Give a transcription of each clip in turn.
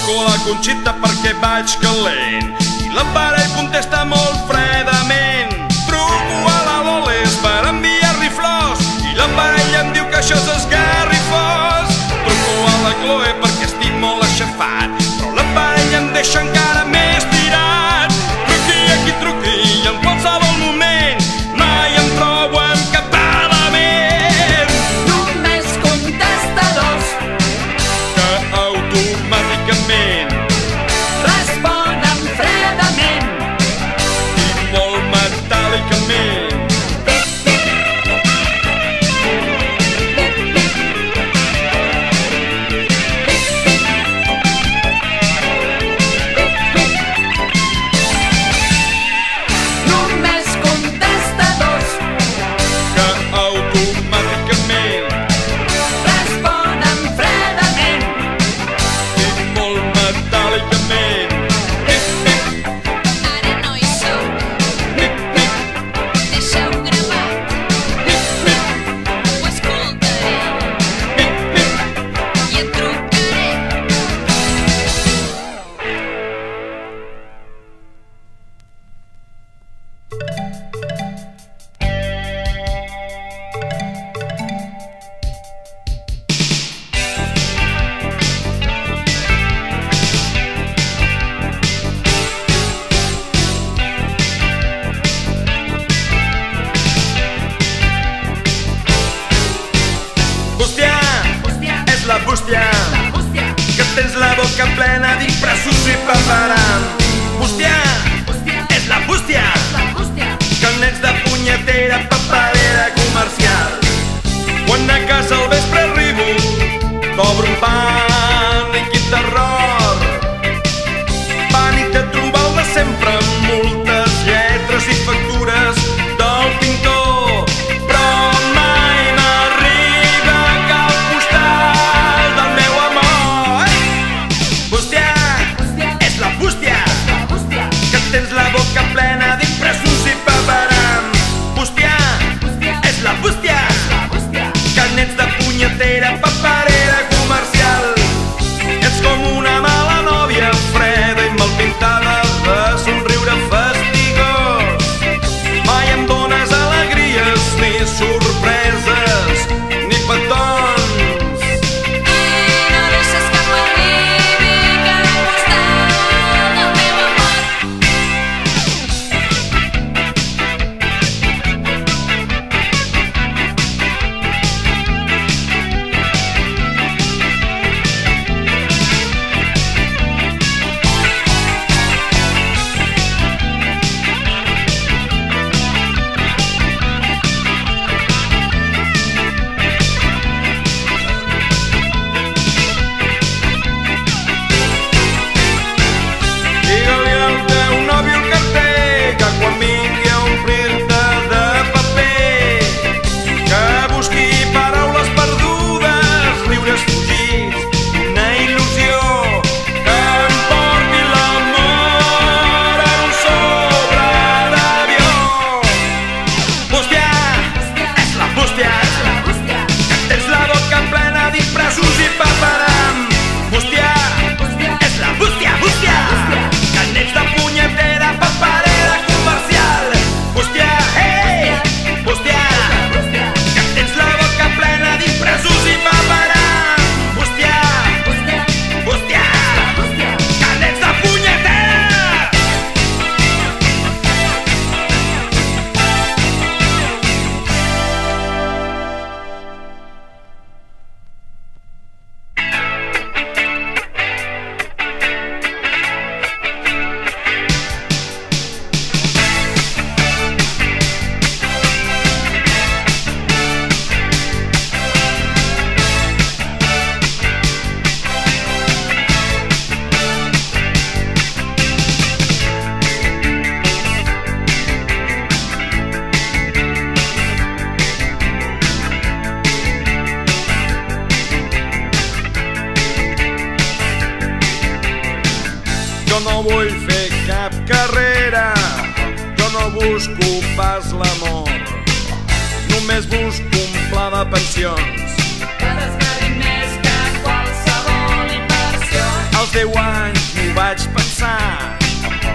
Truco a la Conxita perquè vaig calent i l'aparell contesta molt fredament. Truco a la Loles per enviar-li flors i l'aparell em diu que això és esgarrifós. Truco a la Chloe perquè estic molt aixafat, però l'aparell em deixa encara més tirat. Truqui a qui truqui i en qualsevol moment mai em trobo amb cap element. Només contesta dos Que automàticament responen fredament. i molt metàl·licament. Només contesta dos Que automàticament responen fredament. i molt metàl·licament. Ara no hi sóc, deixeu gravat, ho escoltaré i et trucaré. Bústia, és la bústia, que tens la boca plena d'impressos i paperam. Bústia, és la bústia, que n'ets de punyetera paperera comercial. Quan a casa al vespre arribo, t'obro un pànic i terror. Pànic de trobar el de sempre amb moltes lletres i factures del pintor, però mai m'arriba cap postal del meu amor. Bústia, és la bústia, que tens la boca plena d'impressos i paperam. Bústia, és la bústia, que n'ets de punyetera paperera comercial. Ets com una mala nòvia freda i mal pintada de somriure fastigós. Mai em dones alegries ni sorpreses ni petons. No deixes que m'arribi cap postal del meu amor. Digue-li al teu nòvio el carter que quan vingui a omplir-te de paper que busqui paraules perdudes, riures fugits, una il·lusió, que em porti l'amor en un sobre d'avió. Bústia, és la bústia, que tens la boca plena d'impressos i paperam. Bústia, és la bústia, que n'ets de punyetera paperera comercial. Bústia, hey, bústia, que tens la boca plena d'impressos i paperam. Bústia, que n'ets de punyetera. Jo no vull fer cap carrera, jo no busco pas l'amor, només busco un pla de pensions Que desgadi més que qualsevol inversió. als 10 anys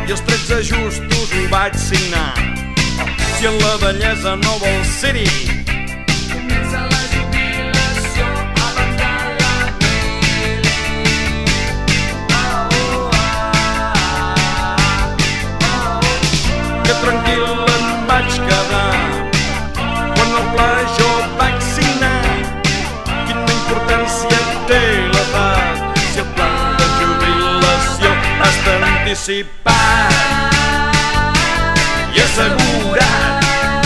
i els 13 justos ho vaig signar. Si en la vellesa no vols ser-hi, Comença la jubilació abans de la tele. que tranquil em vaig quedar quan el pla jo vaig signar. Quina importància té l'edat si el pla de jubilació està anticipat i assegurat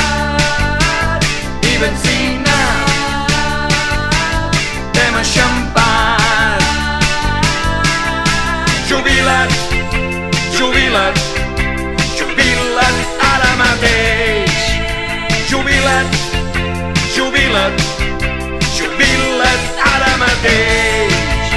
i ben signat. T'hem eixampat. Jubila't, jubila't, jubila't ara mateix. Jubila't, jubila't, jubila't ara mateix.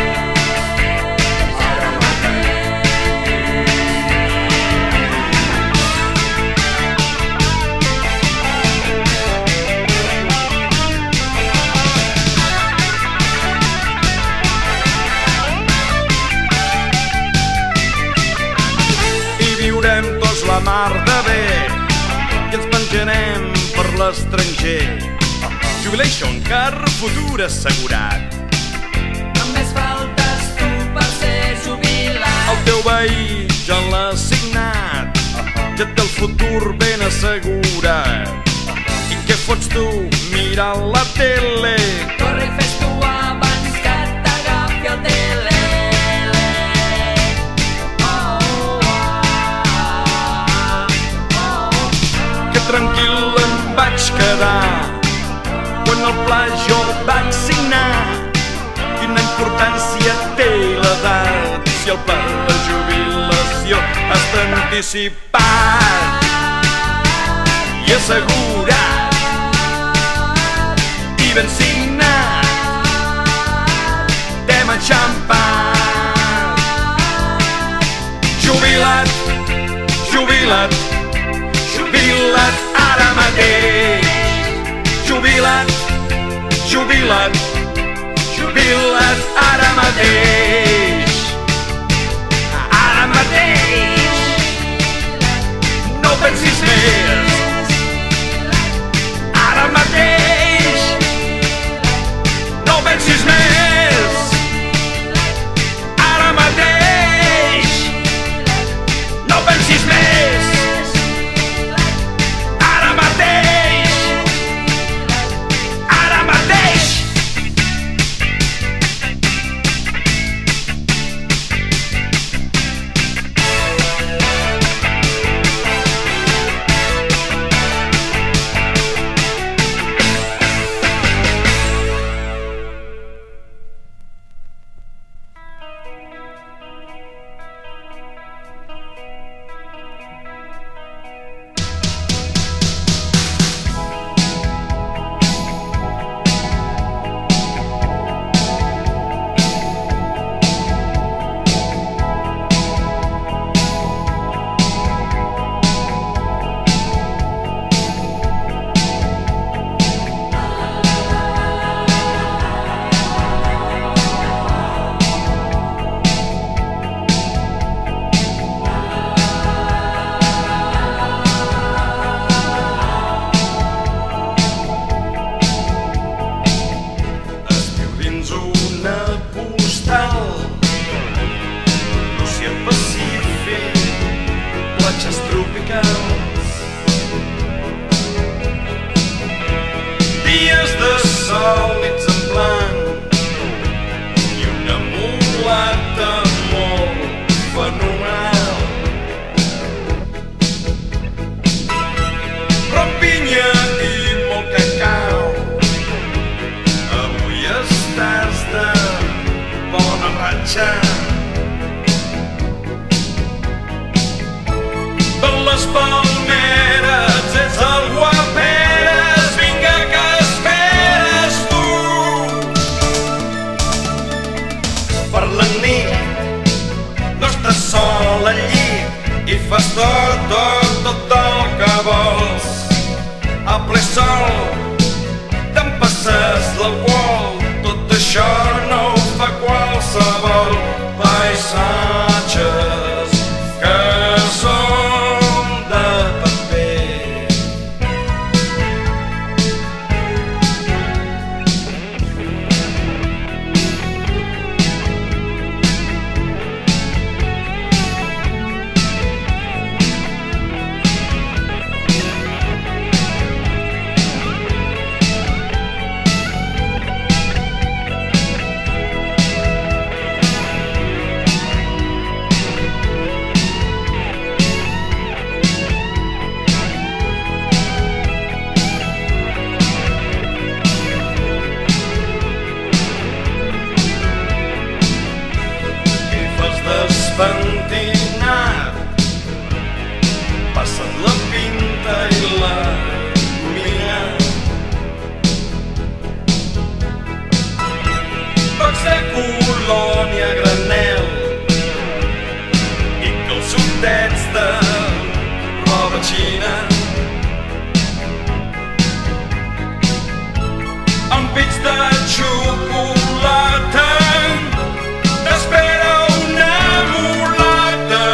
Viurem tots la mar de bé i ens penjarem per l'estranger. Jubilation car, futur assegurat. Només faltes tu per ser jubilat. El teu veí ja l'ha signat, ja té el futur ben assegurat. I què fots tu mirant la tele? Corre i fes-t'ho abans que t'agafi el tele. Tranquil em vaig quedar quan el pla jo vaig signar. Quina importància té l'edat si el pla de jubilació està anticipat i assegurat i ben signat. T'hem eixampat. Jubila't, jubila't, jubila't ara mateix. Jubila't, jubila't, jubila't ara mateix. Ara mateix. No pensis més. Ara mateix. No pensis més. Ara mateix. No pensis més. Dies de sol, nits en blanc i una mulata molt fenomenal. Rompinya i molt cacau. Avui estàs de bona ratxa. Per les palmeres ets el guaperes, vinga que esperes tu. Per la nit no estàs sol al llit i fas tot el que vols. A ple sol t'empasses l'alcohol, tot això no ho fa qualsevol. Paisatges que són pentinat, passat la pinta i la mina. Pocs de colònia a granel i calçotets de roba xina, amb pits de xocolata t'espera una mulata.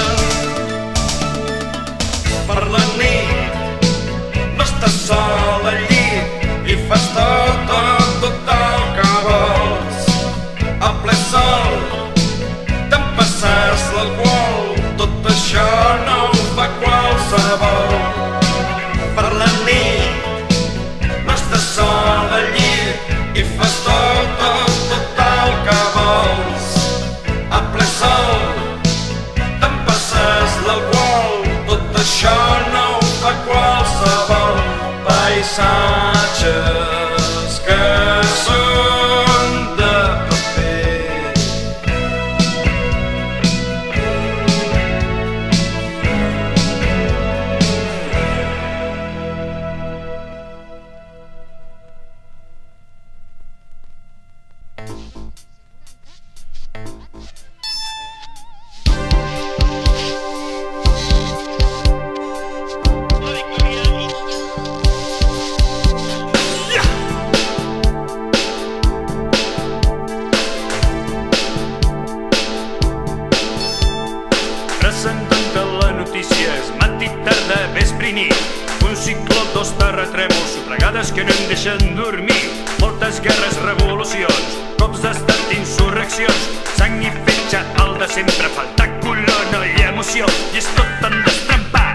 Per la nit no estàs sol al llit i fas tot el que vols. A ple sol t'empasses l'alcohol, tot això no ho fa qualsevol. Per la nit no estàs sol al llit i fas tot el que vols. A ple sol t'empasses l'alcohol, tot això no ho fa qualsevol. Paisatges que són de paper. Presentant-te la notícia és matí, tarda, vespre i nit. Un cicló, dos terratrèmols, sufragades que no em deixen dormir. Moltes guerres, revolucions, cops d'estat, insurreccions, sang i fetge, el de sempre, falta color, no hi ha emoció. I és tot tan destrempat,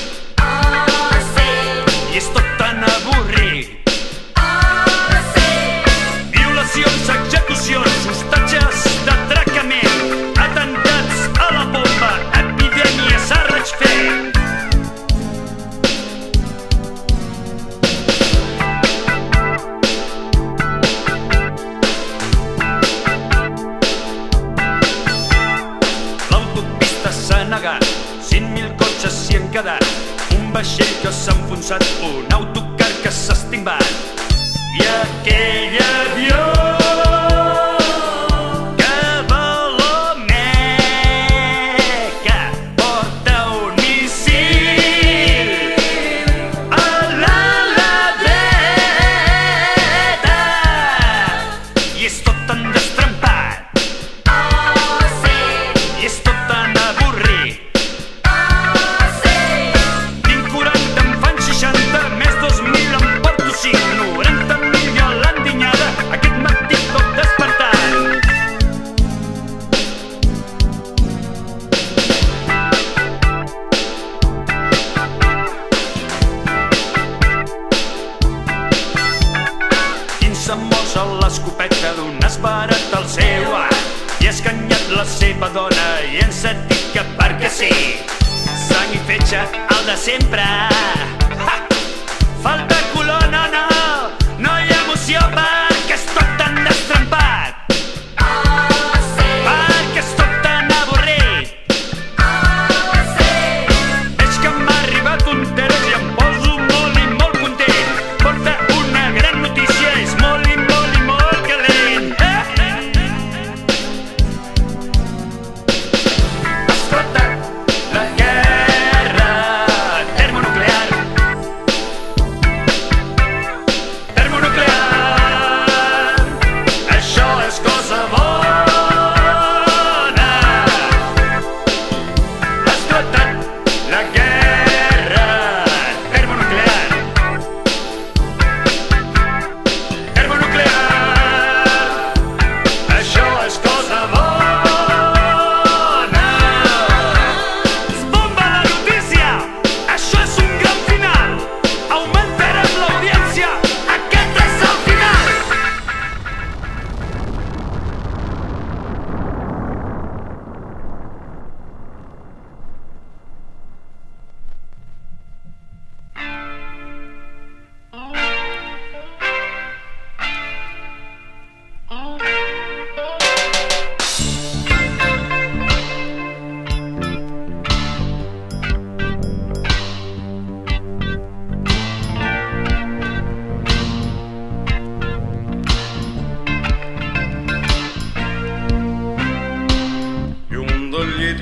i és tot tan avorrit. Violacions, execucions, hostatges d'atracament, atemptats a la bomba, epidèmies a raig fer. L'autopista s'ha negat, 100.000 cotxes s'hi han quedat, un vaixell que s'ha enfonsat, un autocar que s'ha estimbat. I aquell avió que vola a Meca porta un míssil a l'ala dreta i és tot tan destrempat, i és tot tan avorrit. Tinc 40, em fan 60, més 2.000 em porto 5, 90.000 ja l'han dinyada, aquest matí tot despertant. Quinze morts a l'escopeta d'un esbarat al seu art i ha escanyat la seva dona i ens ha dit que perquè sí. Sang i fetge, el de sempre. Ha! Falta color, no, no, no hi ha emoció perquè és tot tan destrempat, perquè és tot tan avorrit. Veig que m'ha arribat un teres i em poso molt i molt content. Porta una gran notícia, és molt i molt i molt calent. Esclata la guerra termonuclear. Termonuclear.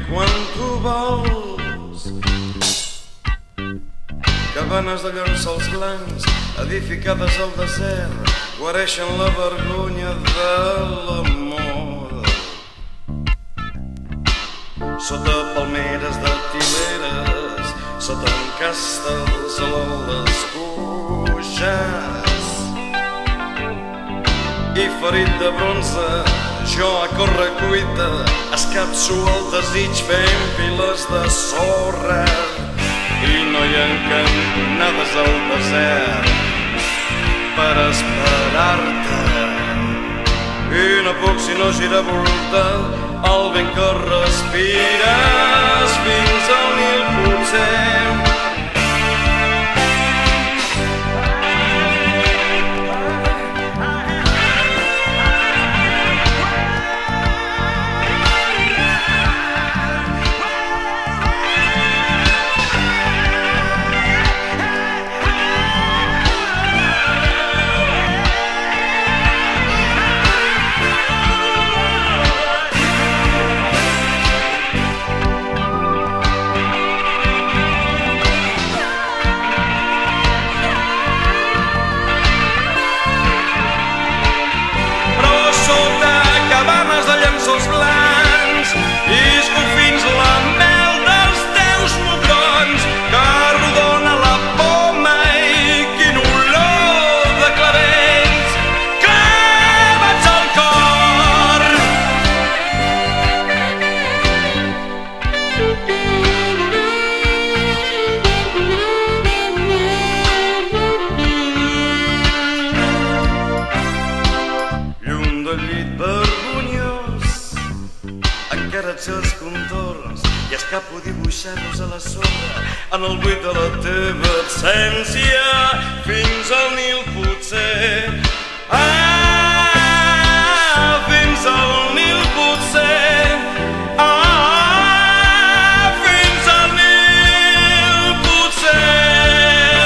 quan tu vols. Cabanes de llençols blancs edificades al desert guareixen la vergonya de l'amor. Sota palmeres de tileres, sota encastes a les cuixes, i ferit de bronze, jo a correcuita escapço el desig fent piles de sorra. I no hi ha cantonades al desert per esperar-te. I no puc sinó girar volta el vent que respires fins al Nil potser. Els contorns i escapo dibuixant-los a la sorra en el buit de la teva absència fins al Nil potser. Ah, fins al Nil potser. Ah, fins al Nil potser.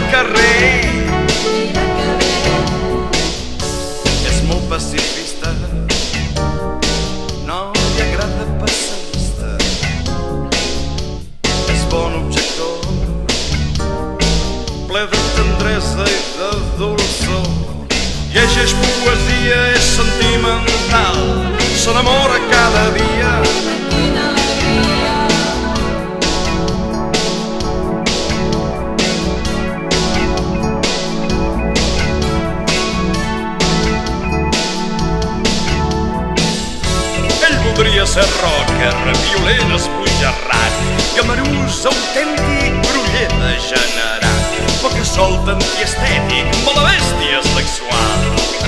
carrer. És molt pacifista, no li agrada passar vista. És bon objector, ple de tendresa i de dolçor. Llegeix poesia, és sentimental, s'enamora cada dia. Quina alegria. Ell voldria ser rocker, violent esbojarrat, gamarús autèntic, groller degenerat, poca solta antiestètic, mala bèstia sexual.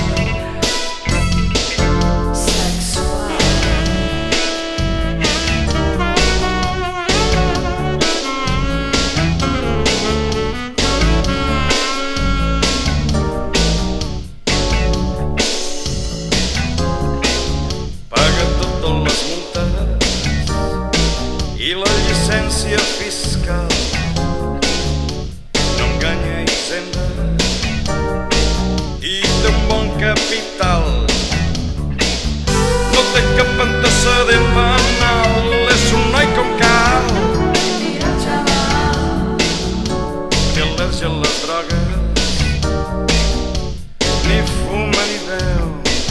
Paga totes les multes i la llicència fiscal. No enganya Hisenda i té un bon capital. No té cap antecedent penal, és un noi com cal. Mira el xaval. Té al·lèrgia a les drogues, ni fuma ni beu.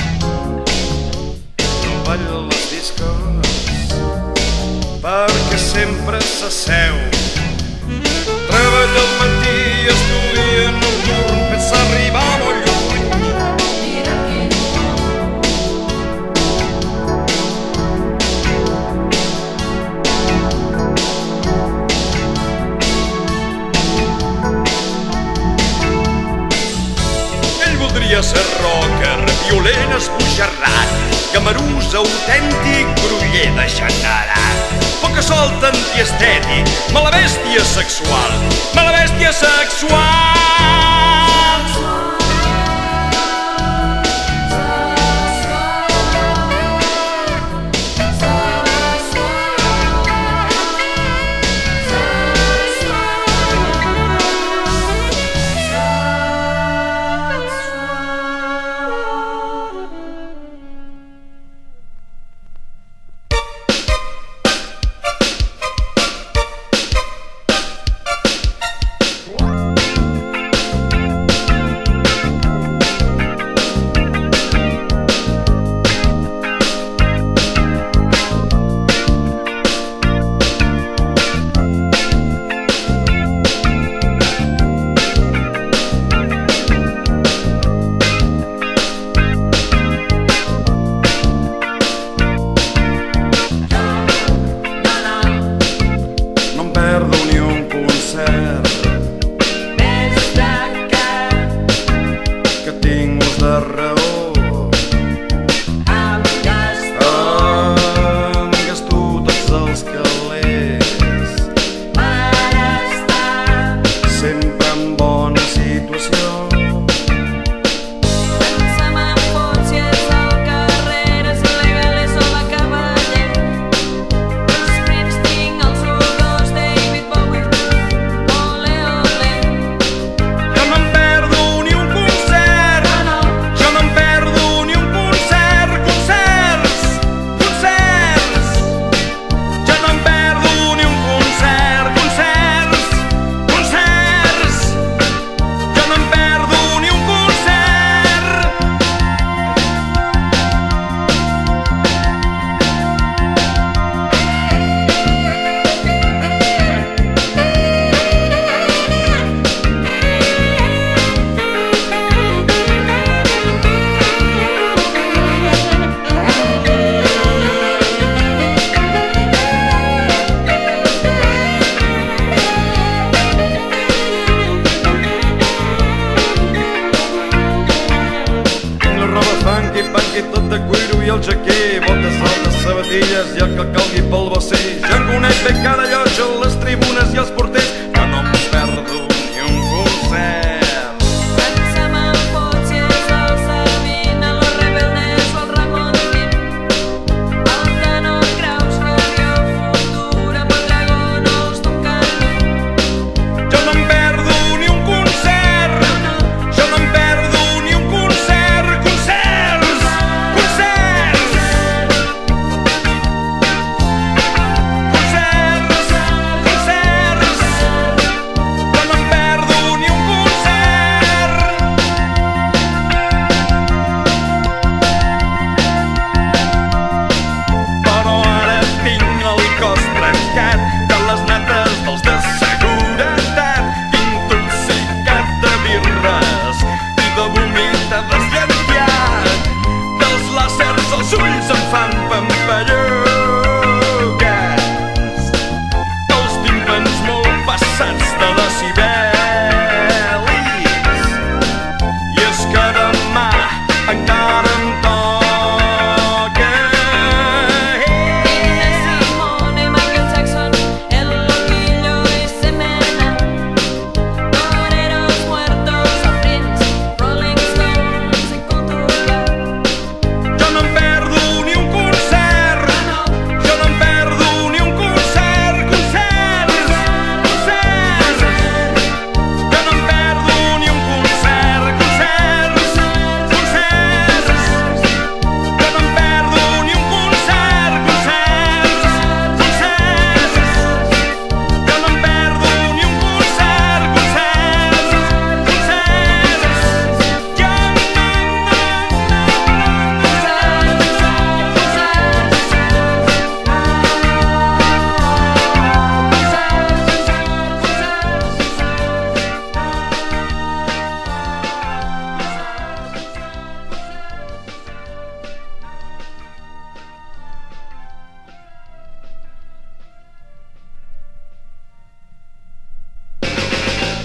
No balla a les discos perquè sempre s'asseu. Treballa al matí, estudia nocturn, pensa arribar molt lluny. Mira quin món. Ell voldria ser rocker, violent esbojarrat, gamarús autèntic, groller degenerat, poca solta antiestètic, mala bèstia sexual, mala bèstia sexual. No em perdo ni un concert que tinc ús de raó. Em gasto tots els calés sempre en bona situació. Pensa'm en fots si és al carrer, és il·legal, és o la cavaller. Els Springsteen, els U2, David Bowie, ole, ole. Jo no em perdo ni un concert, jo no em perdo ni un concert, concerts, concerts. Jo no em perdo ni un concert, concerts, concerts. Jo no em perdo ni un concert. Tinc la roba funky, punky, tot de cuiro i el jaquer, botes altes, sabatilles i el que calgui pel basser. Ja en conec bé cada llotja, les tribunes i els porters. Jo no em perdo ni un concert. Pensa'm en fots si és el Sabina, los Rebeldes o el Ramon Tim. El que no creus, Radio Futura, Mondragón o els Tom Carlin. Jo no em perdo ni un concert.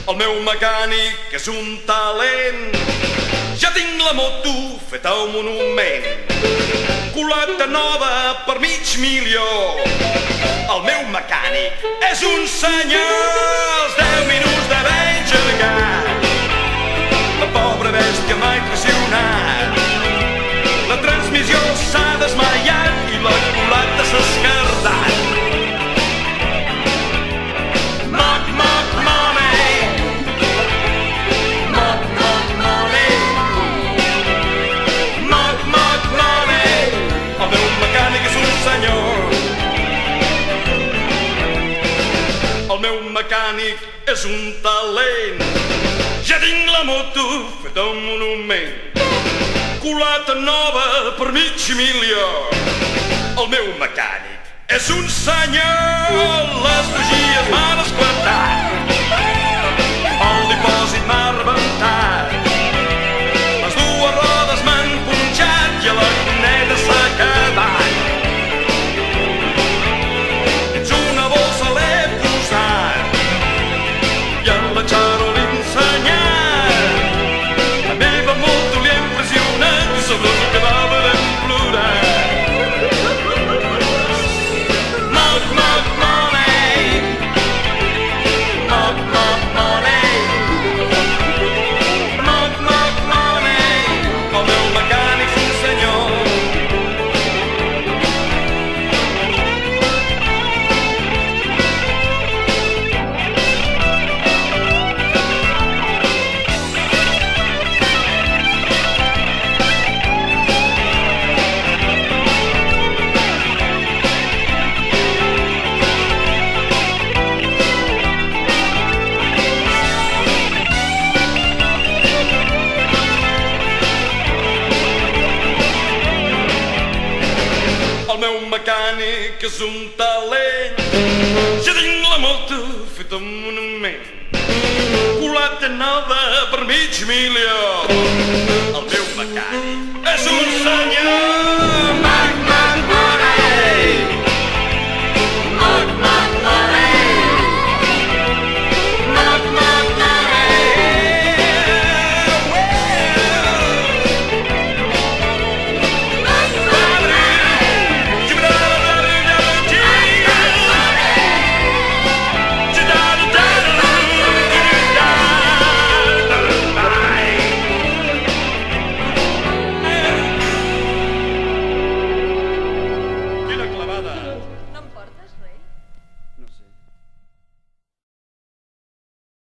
El meu mecànic és un talent. Ja tinc la moto feta un monument. Culata nova per $500.000. El meu mecànic és un senyor. Els 10 minuts d'haver engegat, la pobra bèstia m'ha impressionat. La transmissió s'ha desmaiat i la culata s'ha esquerdat. Moc, moc, money. Moc, moc, money. Moc, moc, money. El meu mecànic és un senyor. El meu mecànic és un talent. Ja tinc la moto feta un monument. Culata nova per $500.000. El meu mecànic és un senyor. Les bugies m'han esclatat, el dipòsit m'ha rebentat, les dues rodes m'han punxat i a la cuneta s'ha acabat. Dins una bossa l'he posat i en la xaro l'he ensenyat. La meva moto li ha impressionat i sobre el cadàver hem plorat. Moc, moc, money. Moc, moc, money. Moc, moc, money. El meu mecànic és un senyor. El meu mecànic és un talent. Ja tinc la moto feta un monument. Culata nova per $500.000. El meu mecànic és un senyor.